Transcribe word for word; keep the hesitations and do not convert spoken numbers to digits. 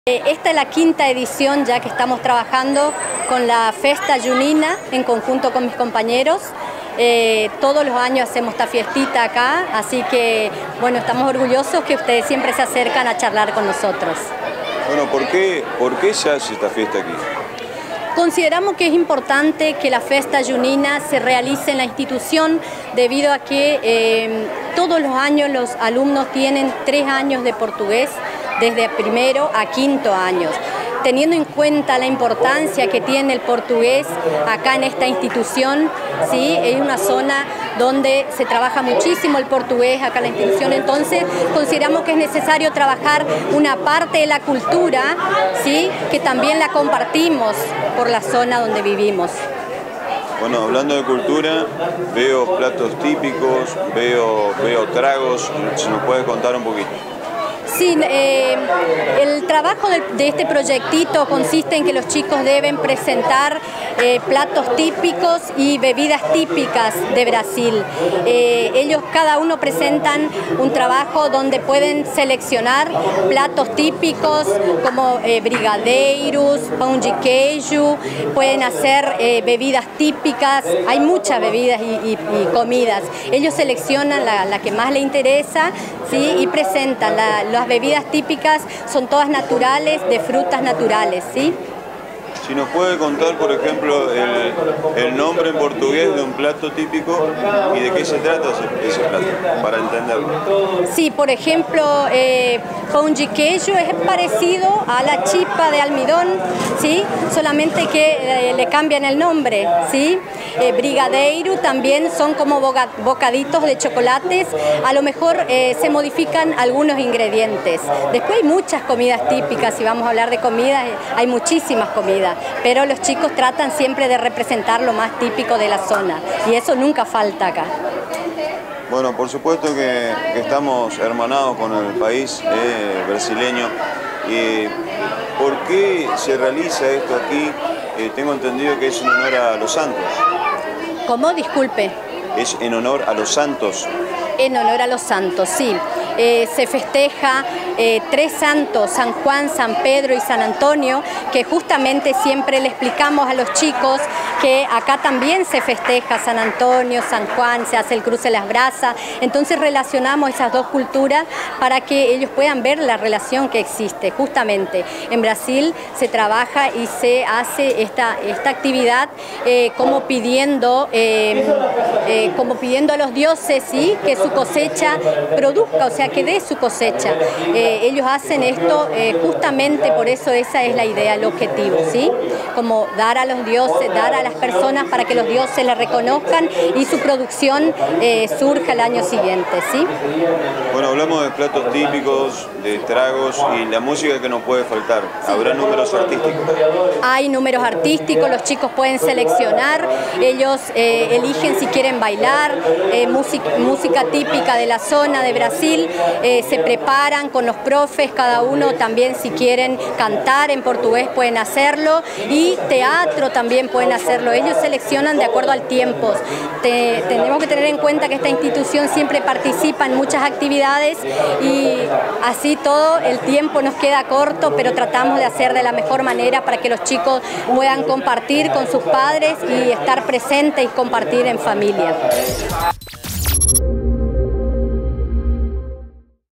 Esta es la quinta edición ya que estamos trabajando con la Festa Junina en conjunto con mis compañeros. Eh, todos los años hacemos esta fiestita acá, así que bueno, estamos orgullosos que ustedes siempre se acercan a charlar con nosotros. Bueno, ¿por qué, por qué se hace esta fiesta aquí? Consideramos que es importante que la Festa Junina se realice en la institución debido a que eh, todos los años los alumnos tienen tres años de portugués, desde primero a quinto años. Teniendo en cuenta la importancia que tiene el portugués acá en esta institución, ¿sí? Es una zona donde se trabaja muchísimo el portugués acá en la institución, entonces consideramos que es necesario trabajar una parte de la cultura, ¿sí? Que también la compartimos por la zona donde vivimos. Bueno, hablando de cultura, veo platos típicos, veo, veo tragos, ¿se nos puede contar un poquito? Sí, eh, el trabajo de, de este proyectito consiste en que los chicos deben presentar eh, platos típicos y bebidas típicas de Brasil. Eh, ellos cada uno presentan un trabajo donde pueden seleccionar platos típicos como eh, brigadeiros, pão de queijo, pueden hacer eh, bebidas típicas, hay muchas bebidas y, y, y comidas. Ellos seleccionan la, la que más les interesa, ¿sí? Y presentan la, las bebidas típicas, son todas naturales, de frutas naturales, ¿sí? Si nos puede contar, por ejemplo, el, el nombre en portugués de un plato típico y de qué se trata ese, ese plato, para entenderlo. Sí, por ejemplo, eh, pão de queijo es parecido a la chipa de almidón, ¿sí? Solamente que eh, le cambian el nombre, ¿sí? Eh, brigadeiro también son como bocaditos de chocolates, a lo mejor eh, se modifican algunos ingredientes. Después hay muchas comidas típicas, si vamos a hablar de comidas, hay muchísimas comidas, pero los chicos tratan siempre de representar lo más típico de la zona y eso nunca falta acá. Bueno, por supuesto que, que estamos hermanados con el país eh, brasileño. Eh, ¿Por qué se realiza esto aquí? Eh, tengo entendido que es en honor a los santos. ¿Cómo? Disculpe. Es en honor a los santos. En honor a los santos, sí. Eh, se festeja eh, tres santos, San Juan, San Pedro y San Antonio, que justamente siempre le explicamos a los chicos que acá también se festeja San Antonio, San Juan, se hace el cruce de las brasas, entonces relacionamos esas dos culturas para que ellos puedan ver la relación que existe. Justamente en Brasil se trabaja y se hace esta, esta actividad eh, como pidiendo eh, eh, como pidiendo a los dioses, ¿sí? Que su cosecha produzca, o sea, que dé su cosecha. Eh, ellos hacen esto eh, justamente por eso esa es la idea, el objetivo, ¿sí? Como dar a los dioses, dar a las personas para que los dioses les reconozcan y su producción eh, surja el año siguiente, ¿sí? Bueno, hablamos de platos típicos, de tragos y la música que no puede faltar. ¿Habrá números artísticos? Hay números artísticos, los chicos pueden seleccionar, ellos eh, eligen si quieren bailar, eh, música, música típica de la zona de Brasil, eh, se preparan con los profes, cada uno también si quieren cantar en portugués pueden hacerlo y teatro también pueden hacerlo, ellos seleccionan de acuerdo al tiempo. Te, tenemos que tener en cuenta que esta institución siempre participa en muchas actividades y así todo el tiempo nos queda corto, pero tratamos de hacer de la mejor manera para que los chicos puedan compartir con sus padres y estar presentes y compartir en familia.